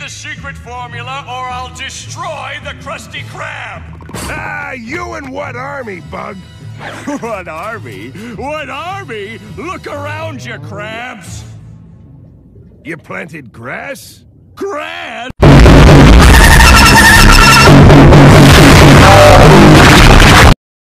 the secret formula, or I'll destroy the Krusty Krab! Ah, you and what army, Bug? What army? What army? Look around you, crabs! You planted grass? Grass?